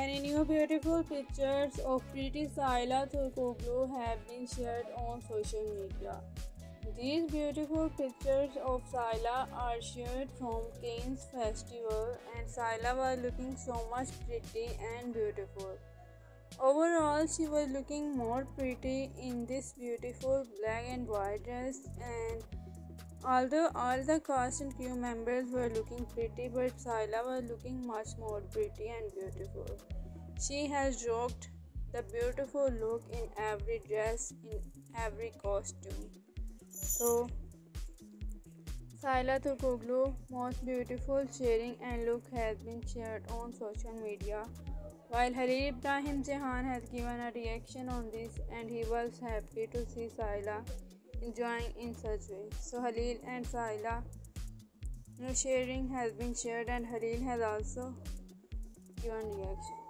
Many new beautiful pictures of pretty Saila Turkoglu have been shared on social media. These beautiful pictures of Saila are shared from Cannes Festival, and Saila was looking so much pretty and beautiful. Overall, she was looking more pretty in this beautiful black and white dress, and although all the cast and crew members were looking pretty, but Saila was looking much more pretty and beautiful. She has rocked the beautiful look in every dress, in every costume. So, Saila Turkoglu most beautiful sharing and look has been shared on social media, while Halil Ibrahim Jahan has given a reaction on this, and he was happy to see Saila enjoying in such way. So Halil and Saila sharing has been shared, and Halil has also given reaction.